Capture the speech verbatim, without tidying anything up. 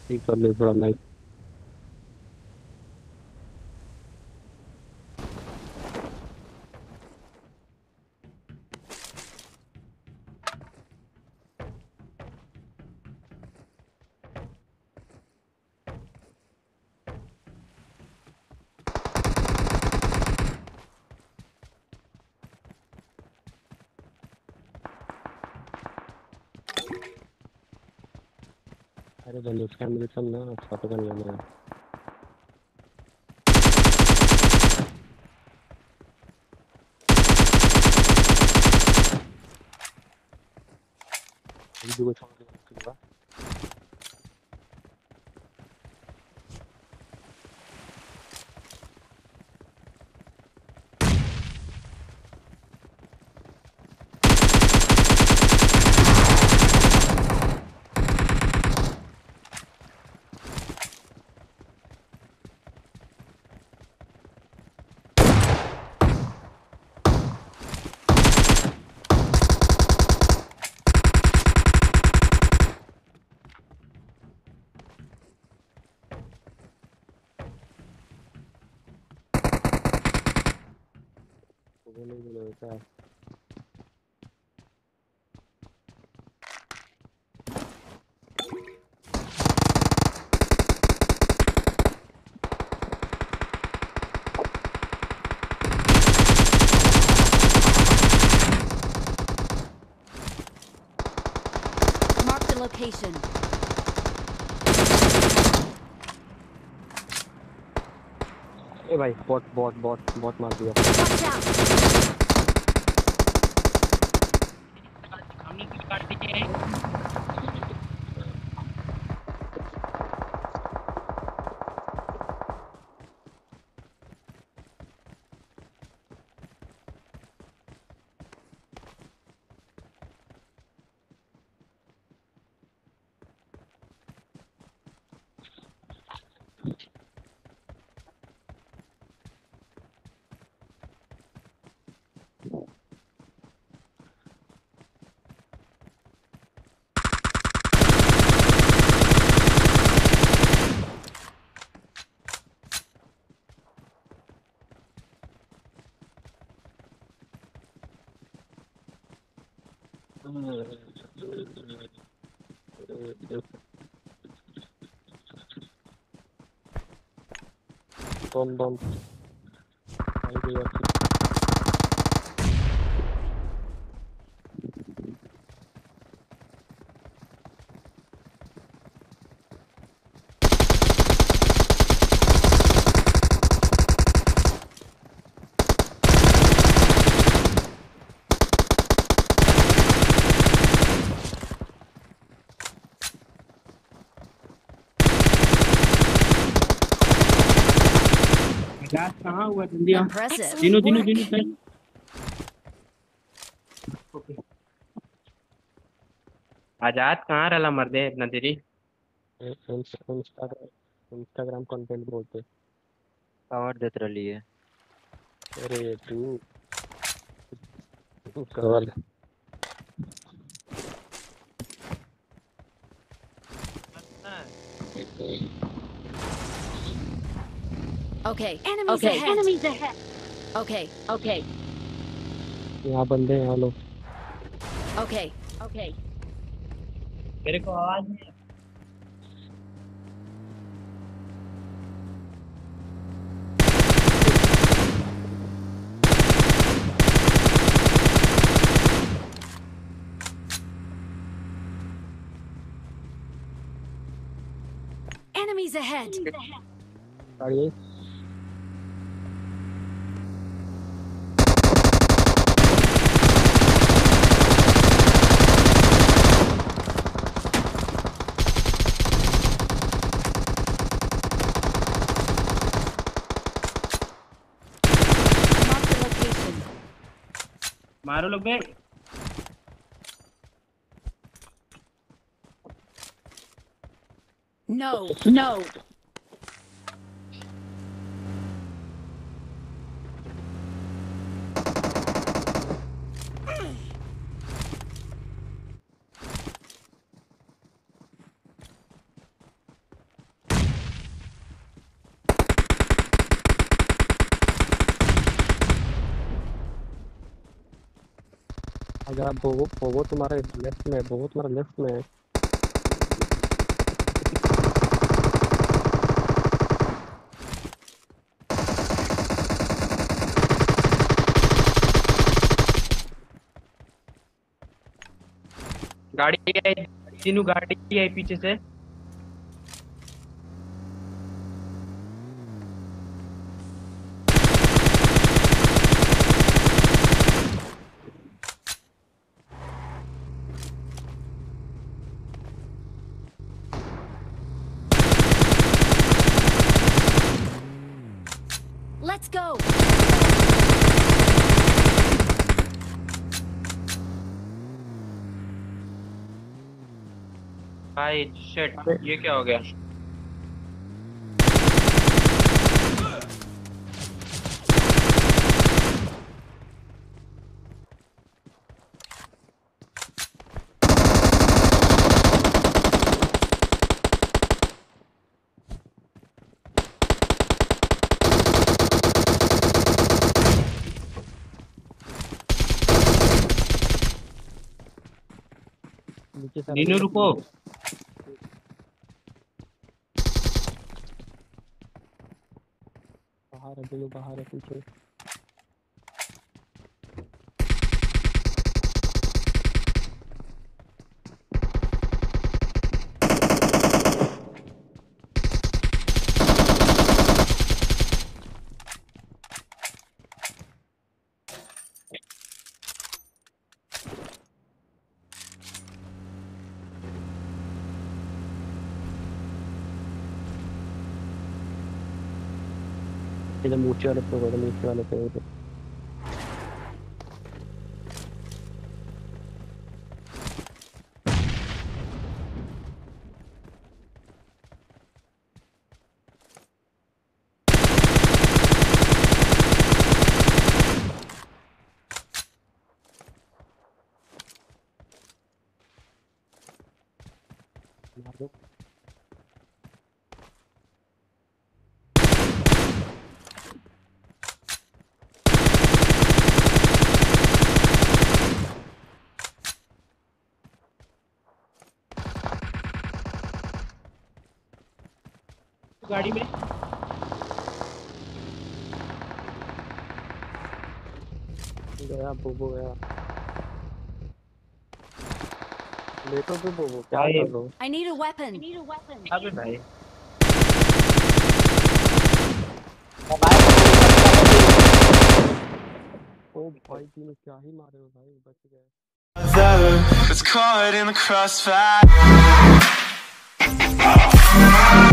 ठीक कर ले थोड़ा नाइट। अरे बंदे उसके अंदर चल ना, शॉटगन लेना है। दीदी को छोड़ के निकलूंगा। वो नहीं बोला क्या? Mark the location. ए भाई, बॉट बॉट बॉट बॉट मार दिया। Watch out! हमने कुछ काट दिए। बम बम आई गई आपकी। आजाद कहाँ हुआ जल्दी आओ। Impressive. दिनू दिनू Work. दिनू चल। ओके। आजाद कहाँ रहा मर्दे इतना देरी। इंस्टाग्राम इंस्टाग्राम कंटेंट बोलते। पावर देत रही है। अरे तू cover. Okay. Enemies okay. ahead. Enemies ahead. Okay. Okay. यहाँ बंदे हैं, यहाँ लो। Okay. Okay. मेरे को आवाज नहीं। Enemies ahead. गाड़ी Mark the location. मारो लोग बे। No. No. यार वो वो वो तुम्हारे लेफ्ट में, वो तुम्हारे लेफ्ट में है। गाड़ी है, दिनू गाड़ी है पीछे से। Let's go. भाई शिट, ये क्या हो गया? नीचे से दिनू रुको। बाहर है, दिनू बाहर है पीछे। एकदम ऊंचे वाले पे, एकदम ऊंचे वाले पे। मार दो। गाड़ी में गया बोबो गया। ले तो दो बोबो, क्या भाई। कर लो। I need a weapon. अबे भाई ओ भाई तीनों क्या ही मारे हो भाई, बच गए। It's caught in the crossfire.